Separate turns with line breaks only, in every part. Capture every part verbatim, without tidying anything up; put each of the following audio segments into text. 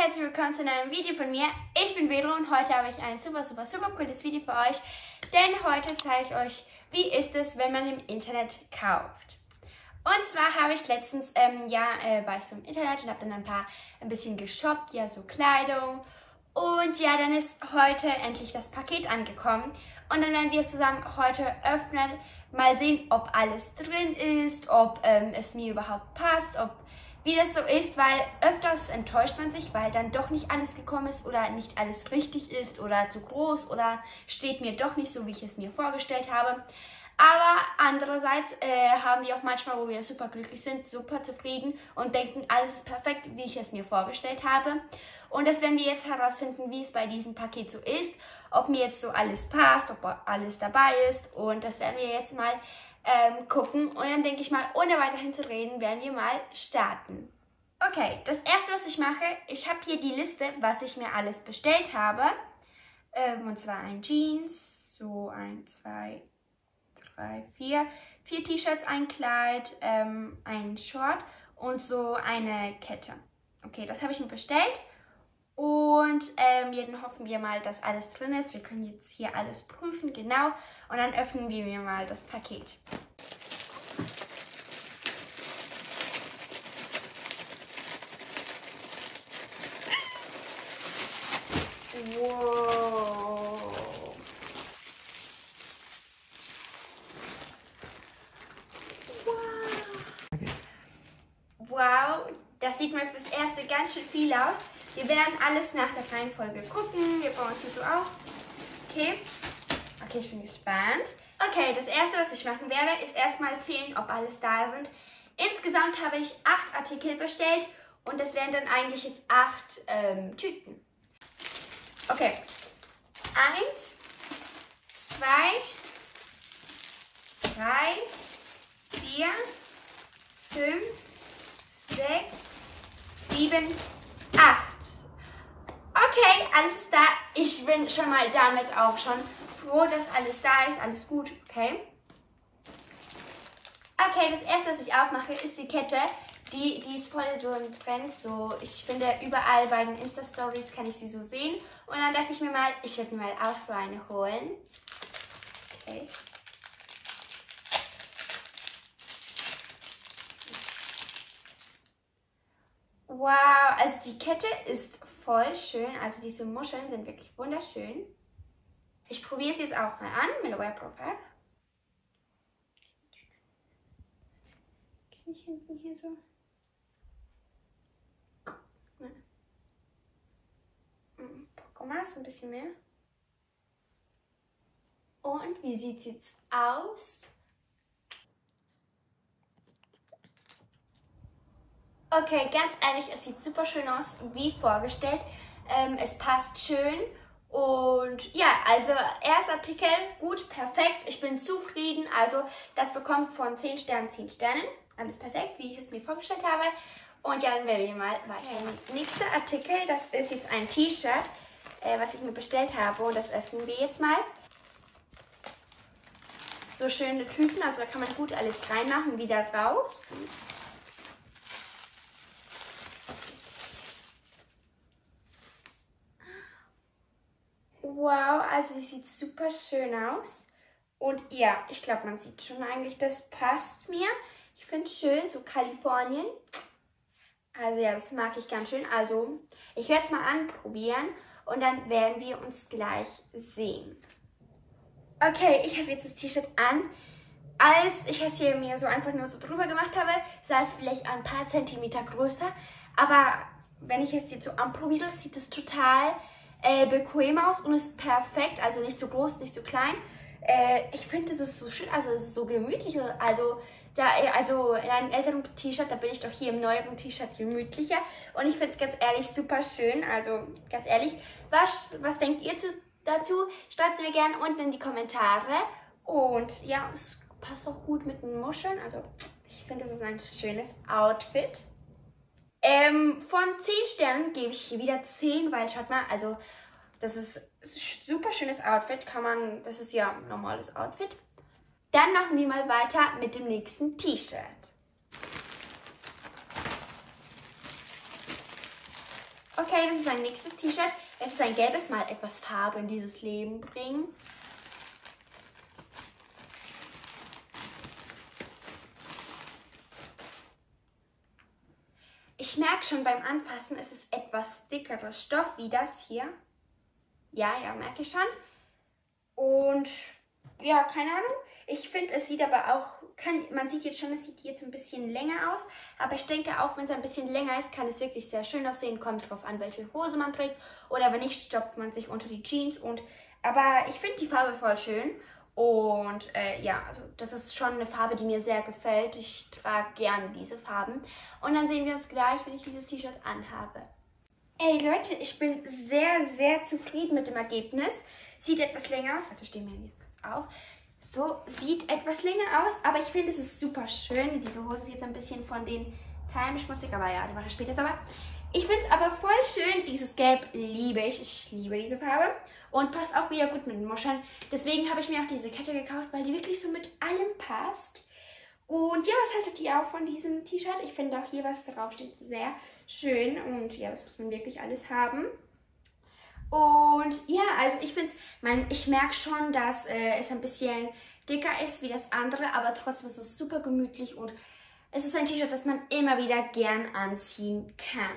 herzlich willkommen zu einem Video von mir. Ich bin Vero und heute habe ich ein super, super, super cooles Video für euch. Denn heute zeige ich euch, wie ist es, wenn man im Internet kauft. Und zwar habe ich letztens, ähm, ja, äh, war ich so im Internet und habe dann ein paar, ein bisschen geshoppt, ja, so Kleidung. Und ja, dann ist heute endlich das Paket angekommen. Und dann werden wir es zusammen heute öffnen, mal sehen, ob alles drin ist, ob ähm, es mir überhaupt passt, ob wie das so ist, weil öfters enttäuscht man sich, weil dann doch nicht alles gekommen ist oder nicht alles richtig ist oder zu groß oder steht mir doch nicht so, wie ich es mir vorgestellt habe. Aber andererseits äh, haben wir auch manchmal, wo wir super glücklich sind, super zufrieden und denken, alles ist perfekt, wie ich es mir vorgestellt habe. Und das werden wir jetzt herausfinden, wie es bei diesem Paket so ist, ob mir jetzt so alles passt, ob alles dabei ist. Und das werden wir jetzt mal ähm, gucken. Und dann denke ich mal, ohne weiterhin zu reden, werden wir mal starten. Okay, das erste, was ich mache, ich habe hier die Liste, was ich mir alles bestellt habe. Ähm, und zwar ein Jeans, so ein, zwei, drei, vier, vier T-Shirts, ein Kleid, ähm, ein Short und so eine Kette. Okay, das habe ich mir bestellt. Und ähm, jetzt hoffen wir mal, dass alles drin ist. Wir können jetzt hier alles prüfen, genau. Und dann öffnen wir mal das Paket. Wow. Wow, das sieht mal fürs Erste ganz schön viel aus. Wir werden alles nach der Reihenfolge gucken. Wir bauen es hier so auf. Okay. Okay, ich bin gespannt. Okay, das Erste, was ich machen werde, ist erstmal zählen, ob alles da sind. Insgesamt habe ich acht Artikel bestellt und das wären dann eigentlich jetzt acht ähm, Tüten. Okay. Eins, zwei, drei, vier, fünf, sechs, sieben, acht. Okay, alles ist da. Ich bin schon mal damit auch schon froh, dass alles da ist. Alles gut, okay? Okay, das erste, was ich aufmache, ist die Kette. Die, die ist voll so ein Trend. So, ich finde, überall bei den Insta-Stories kann ich sie so sehen. Und dann dachte ich mir mal, ich werde mir mal auch so eine holen. Okay. Wow, also die Kette ist voll schön. Also diese Muscheln sind wirklich wunderschön. Ich probiere es jetzt auch mal an mit der Wear Profile. Kann ich hinten hier so? Guck mal, so ein bisschen mehr. Und wie sieht es jetzt aus? Okay, ganz ehrlich, es sieht super schön aus, wie vorgestellt. Ähm, es passt schön. Und ja, also erster Artikel, gut, perfekt. Ich bin zufrieden. Also das bekommt von zehn Sternen zehn Sternen. Alles perfekt, wie ich es mir vorgestellt habe. Und ja, dann werden wir mal weiter. Okay. Nächster Artikel, das ist jetzt ein T-Shirt, äh, was ich mir bestellt habe. Und das öffnen wir jetzt mal. So schöne Tüten, also da kann man gut alles reinmachen, wieder raus. Wow, also die sieht super schön aus. Und ja, ich glaube, man sieht schon eigentlich, das passt mir. Ich finde es schön, so Kalifornien. Also ja, das mag ich ganz schön. Also ich werde es mal anprobieren und dann werden wir uns gleich sehen. Okay, ich habe jetzt das T-Shirt an. Als ich es hier mir so einfach nur so drüber gemacht habe, sah es vielleicht ein paar Zentimeter größer. Aber wenn ich es jetzt so anprobiere, sieht es total Äh, bequem aus und ist perfekt, also nicht zu groß, nicht zu klein. Äh, ich finde, es ist so schön, also es ist so gemütlich. Also, da, also in einem älteren T-Shirt, da bin ich doch hier im neueren T-Shirt gemütlicher. Und ich finde es ganz ehrlich super schön. Also ganz ehrlich, was, was denkt ihr zu, dazu? Schreibt es mir gerne unten in die Kommentare. Und ja, es passt auch gut mit den Muscheln. Also ich finde, das ist ein schönes Outfit. Ähm, von zehn Sternen gebe ich hier wieder zehn, weil schaut mal, also das ist ein super schönes Outfit, kann man, das ist ja ein normales Outfit. Dann machen wir mal weiter mit dem nächsten T-Shirt. Okay, das ist ein nächstes T-Shirt. Es ist ein gelbes, mal etwas Farbe in dieses Leben bringen. Ich merke schon beim Anfassen, es ist etwas dickerer Stoff wie das hier. Ja, ja, merke ich schon. Und ja, keine Ahnung. Ich finde, es sieht aber auch, kann, man sieht jetzt schon, es sieht jetzt ein bisschen länger aus. Aber ich denke auch, wenn es ein bisschen länger ist, kann es wirklich sehr schön aussehen. Kommt drauf an, welche Hose man trägt. Oder wenn nicht, stopft man sich unter die Jeans. Und, aber ich finde die Farbe voll schön. Und äh, ja, also das ist schon eine Farbe, die mir sehr gefällt. Ich trage gerne diese Farben. Und dann sehen wir uns gleich, wenn ich dieses T-Shirt anhabe. Ey Leute, ich bin sehr, sehr zufrieden mit dem Ergebnis. Sieht etwas länger aus. Warte, stehen wir jetzt kurz auf. So, sieht etwas länger aus, aber ich finde, es ist super schön. Diese Hose ist jetzt ein bisschen von den Teilen schmutzig, aber ja, die mache ich später sauber. Ich finde es aber voll schön. Dieses Gelb liebe ich. Ich liebe diese Farbe. Und passt auch wieder gut mit den Muscheln. Deswegen habe ich mir auch diese Kette gekauft, weil die wirklich so mit allem passt. Und ja, was haltet ihr auch von diesem T-Shirt? Ich finde auch hier, was drauf steht, sehr schön. Und ja, das muss man wirklich alles haben. Und ja, also ich finde es, ich merke schon, dass äh, es ein bisschen dicker ist wie das andere, aber trotzdem ist es super gemütlich und es ist ein T-Shirt, das man immer wieder gern anziehen kann.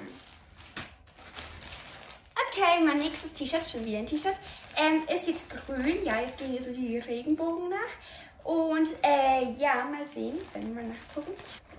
Okay, mein nächstes T-Shirt, schon wieder ein T-Shirt, ähm, ist jetzt grün. Ja, jetzt gehen hier so die Regenbogen nach. Und äh, ja, mal sehen, wenn wir nachgucken.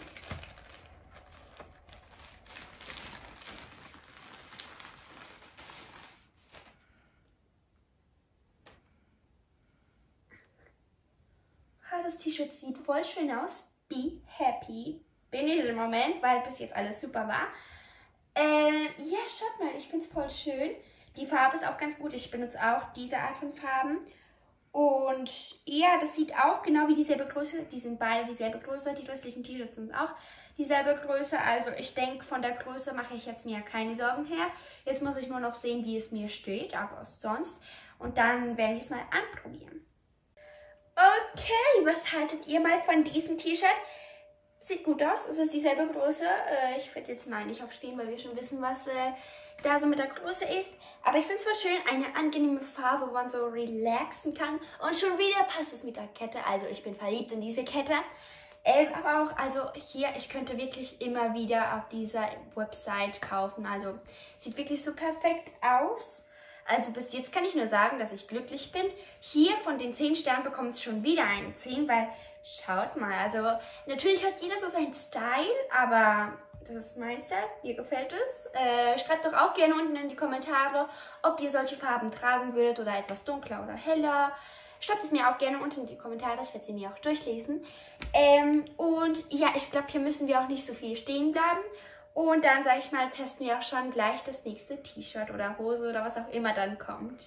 Das T-Shirt sieht voll schön aus. Be happy. Bin ich im Moment, weil bis jetzt alles super war. Äh, ja, schaut mal, ich finde es voll schön. Die Farbe ist auch ganz gut. Ich benutze auch diese Art von Farben. Und ja, das sieht auch genau wie dieselbe Größe. Die sind beide dieselbe Größe. Die restlichen T-Shirts sind auch dieselbe Größe. Also ich denke, von der Größe mache ich jetzt mir keine Sorgen her. Jetzt muss ich nur noch sehen, wie es mir steht. Aber sonst. Und dann werde ich es mal anprobieren. Okay, was haltet ihr mal von diesem T-Shirt? Sieht gut aus, es ist dieselbe Größe. Äh, ich werde jetzt mal nicht aufstehen, weil wir schon wissen, was äh, da so mit der Größe ist. Aber ich finde es voll schön, eine angenehme Farbe, wo man so relaxen kann. Und schon wieder passt es mit der Kette. Also ich bin verliebt in diese Kette. Äh, aber auch, also hier, ich könnte wirklich immer wieder auf dieser Website kaufen. Also sieht wirklich so perfekt aus. Also bis jetzt kann ich nur sagen, dass ich glücklich bin. Hier von den zehn Sternen bekommt es schon wieder eine zehn, weil schaut mal, also natürlich hat jeder so seinen Style, aber das ist mein Style, mir gefällt es. Äh, schreibt doch auch gerne unten in die Kommentare, ob ihr solche Farben tragen würdet oder etwas dunkler oder heller. Schreibt es mir auch gerne unten in die Kommentare, ich werde sie mir auch durchlesen. Ähm, und ja, ich glaube, hier müssen wir auch nicht so viel stehen bleiben. Und dann, sage ich mal, testen wir auch schon gleich das nächste T-Shirt oder Hose oder was auch immer dann kommt.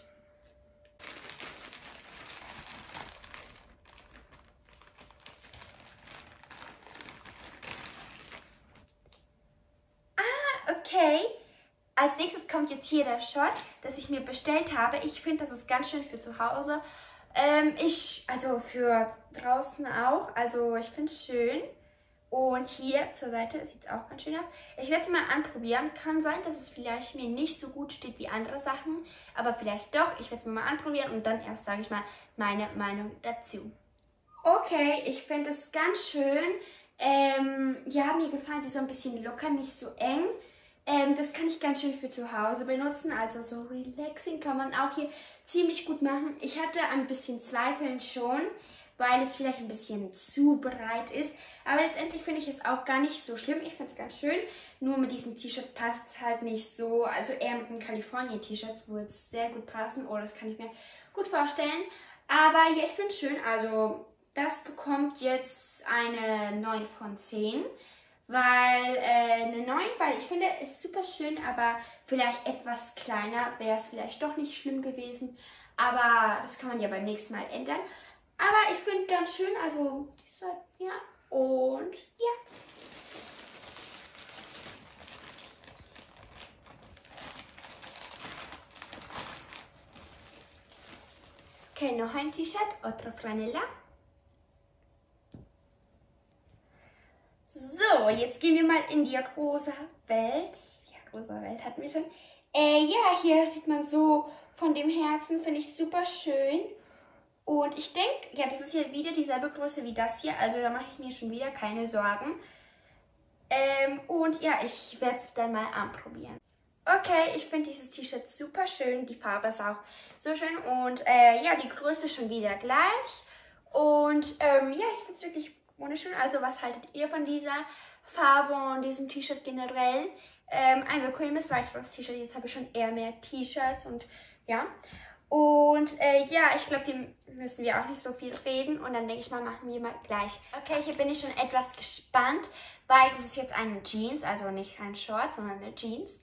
Ah, okay. Als nächstes kommt jetzt hier der Short, das ich mir bestellt habe. Ich finde, das ist ganz schön für zu Hause. Ähm, ich, also für draußen auch. Also ich finde es schön. Und hier zur Seite sieht es auch ganz schön aus. Ich werde es mal anprobieren. Kann sein, dass es vielleicht mir nicht so gut steht wie andere Sachen. Aber vielleicht doch. Ich werde es mir mal anprobieren und dann erst sage ich mal meine Meinung dazu. Okay, ich finde es ganz schön. Ähm, ja, mir gefallen sie so ein bisschen locker, nicht so eng. Ähm, das kann ich ganz schön für zu Hause benutzen. Also so relaxing kann man auch hier ziemlich gut machen. Ich hatte ein bisschen Zweifeln schon, weil es vielleicht ein bisschen zu breit ist. Aber letztendlich finde ich es auch gar nicht so schlimm. Ich finde es ganz schön. Nur mit diesem T-Shirt passt es halt nicht so. Also eher mit dem California-T-Shirt würde es sehr gut passen. Oh, das kann ich mir gut vorstellen. Aber ja, ich finde es schön. Also das bekommt jetzt eine neun von zehn. Weil äh, eine neun, weil ich finde, es ist super schön. Aber vielleicht etwas kleiner wäre es vielleicht doch nicht schlimm gewesen. Aber das kann man ja beim nächsten Mal ändern. Aber ich finde ganz schön, also die Seite, ja, und ja. Okay, noch ein T-Shirt, otra Flanella. So, jetzt gehen wir mal in die rosa Welt. Ja, großer Welt hatten wir schon. Äh, ja, hier sieht man so von dem Herzen, finde ich super schön. Und ich denke, ja, das ist hier wieder dieselbe Größe wie das hier. Also da mache ich mir schon wieder keine Sorgen. Ähm, und ja, ich werde es dann mal anprobieren. Okay, ich finde dieses T-Shirt super schön. Die Farbe ist auch so schön. Und äh, ja, die Größe ist schon wieder gleich. Und ähm, ja, ich finde es wirklich wunderschön. Also was haltet ihr von dieser Farbe und diesem T-Shirt generell? Ähm, ein bequemes, weiteres T-Shirt. Jetzt habe ich schon eher mehr T-Shirts und ja. Und äh, ja, ich glaube, hier müssen wir auch nicht so viel reden. Und dann denke ich mal, machen wir mal gleich. Okay, hier bin ich schon etwas gespannt, weil das ist jetzt eine Jeans. Also nicht ein Short, sondern eine Jeans.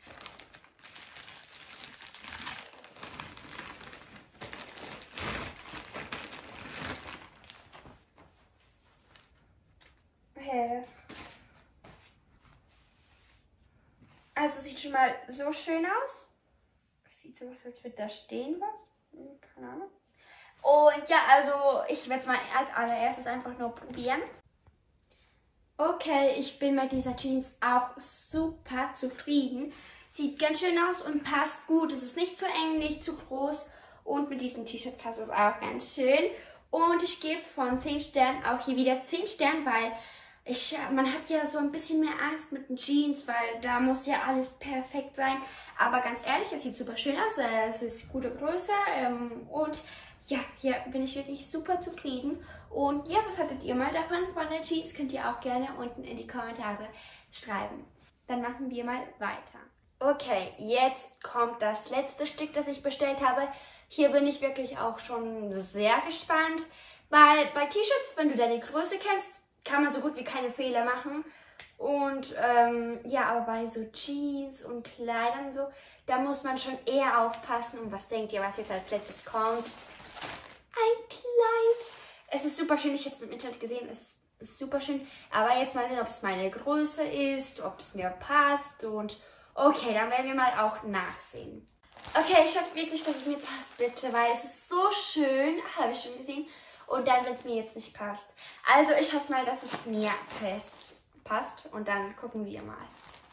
Also sieht schon mal so schön aus. Sieht so aus, als würde da stehen was. Hm, keine Ahnung. Und ja, also ich werde es mal als allererstes einfach nur probieren. Okay, ich bin mit dieser Jeans auch super zufrieden. Sieht ganz schön aus und passt gut. Es ist nicht zu eng, nicht zu groß. Und mit diesem T-Shirt passt es auch ganz schön. Und ich gebe von zehn Sternen auch hier wieder zehn Sterne, weil ich, man hat ja so ein bisschen mehr Angst mit den Jeans, weil da muss ja alles perfekt sein. Aber ganz ehrlich, es sieht super schön aus. Es ist gute Größe. Ähm, und ja, hier bin ich wirklich super zufrieden. Und ja, was hattet ihr mal davon von der Jeans? Könnt ihr auch gerne unten in die Kommentare schreiben. Dann machen wir mal weiter. Okay, jetzt kommt das letzte Stück, das ich bestellt habe. Hier bin ich wirklich auch schon sehr gespannt, weil bei T-Shirts, wenn du deine Größe kennst, kann man so gut wie keine Fehler machen. Und ähm, ja, aber bei so Jeans und Kleidern und so, da muss man schon eher aufpassen. Und was denkt ihr, was jetzt als letztes kommt? Ein Kleid. Es ist super schön, ich habe es im Internet gesehen, es ist super schön. Aber jetzt mal sehen, ob es meine Größe ist, ob es mir passt. Und okay, dann werden wir mal auch nachsehen. Okay, ich hoffe wirklich, dass es mir passt, bitte, weil es ist so schön, habe ich schon gesehen. Und dann, wenn es mir jetzt nicht passt. Also ich hoffe mal, dass es mir fest passt. Und dann gucken wir mal.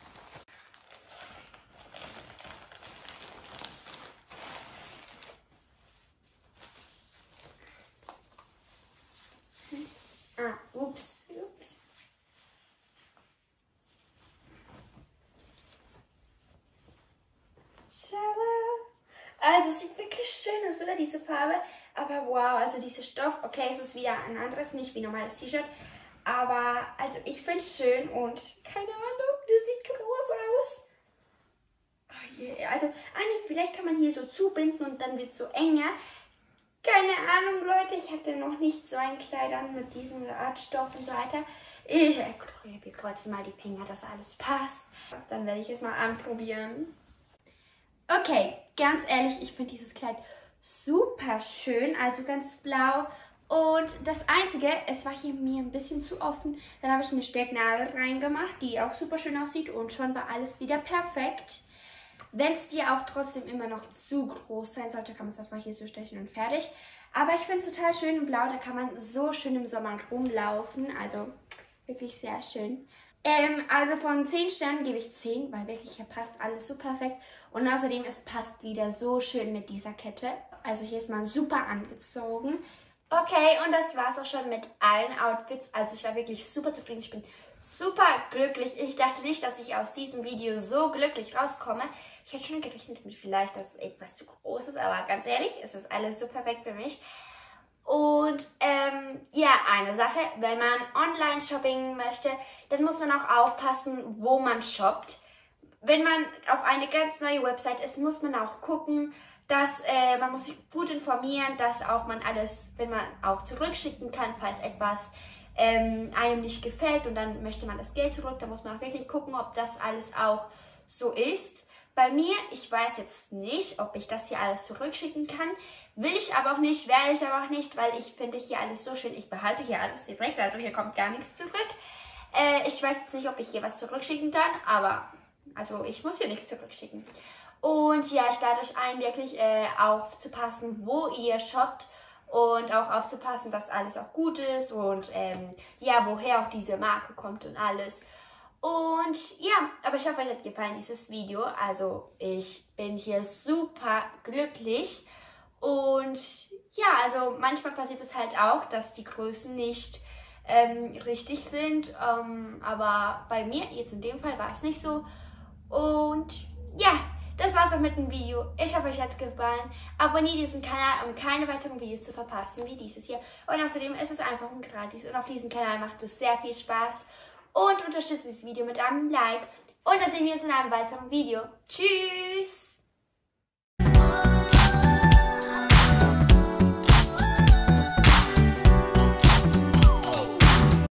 Hm. Ah, ups, ups. Also es sieht wirklich schön aus, oder? Diese Farbe. Aber wow, also dieser Stoff, okay, es ist wieder ein anderes, nicht wie normales T-Shirt. Aber also ich finde es schön und keine Ahnung, das sieht groß aus. Oh yeah. Also eigentlich, vielleicht kann man hier so zubinden und dann wird es so enger. Keine Ahnung, Leute, ich hatte noch nicht so ein Kleid an mit diesem Art Stoff und so weiter. Ich probiere trotzdem mal die Finger, dass alles passt. Dann werde ich es mal anprobieren. Okay, ganz ehrlich, ich finde dieses Kleid super schön, also ganz blau. Und das Einzige, es war hier mir ein bisschen zu offen. Dann habe ich eine Stecknadel reingemacht, die auch super schön aussieht und schon war alles wieder perfekt. Wenn es dir auch trotzdem immer noch zu groß sein sollte, kann man es einfach hier so stechen und fertig. Aber ich finde es total schön in blau, da kann man so schön im Sommer rumlaufen, also wirklich sehr schön. Ähm, also von zehn Sternen gebe ich zehn, weil wirklich hier passt alles so perfekt. Und außerdem, es passt wieder so schön mit dieser Kette. Also hier ist man super angezogen. Okay, und das war's auch schon mit allen Outfits. Also ich war wirklich super zufrieden. Ich bin super glücklich. Ich dachte nicht, dass ich aus diesem Video so glücklich rauskomme. Ich hätte schon gerechnet mit vielleicht, dass es etwas zu groß ist. Aber ganz ehrlich, es ist alles so perfekt für mich. Und ähm, ja, eine Sache, wenn man online shopping möchte, dann muss man auch aufpassen, wo man shoppt. Wenn man auf eine ganz neue Website ist, muss man auch gucken, dass äh, man muss sich gut informieren, dass auch man alles, wenn man auch zurückschicken kann, falls etwas ähm, einem nicht gefällt und dann möchte man das Geld zurück, dann muss man auch wirklich gucken, ob das alles auch so ist. Bei mir, ich weiß jetzt nicht, ob ich das hier alles zurückschicken kann. Will ich aber auch nicht, werde ich aber auch nicht, weil ich finde hier alles so schön. Ich behalte hier alles direkt, also hier kommt gar nichts zurück. Äh, ich weiß jetzt nicht, ob ich hier was zurückschicken kann, aber also ich muss hier nichts zurückschicken. Und ja, ich lade euch ein, wirklich äh, aufzupassen, wo ihr shoppt und auch aufzupassen, dass alles auch gut ist und ähm, ja, woher auch diese Marke kommt und alles. Und ja, aber ich hoffe, euch hat gefallen dieses Video. Also ich bin hier super glücklich. Und ja, also manchmal passiert es halt auch, dass die Größen nicht ähm, richtig sind. Ähm, aber bei mir, jetzt in dem Fall, war es nicht so. Und ja, das war's auch mit dem Video. Ich hoffe, euch hat es gefallen. Abonniert diesen Kanal, um keine weiteren Videos zu verpassen, wie dieses hier. Und außerdem ist es einfach und gratis. Und auf diesem Kanal macht es sehr viel Spaß. Und unterstützt dieses Video mit einem Like. Und dann sehen wir uns in einem weiteren Video. Tschüss!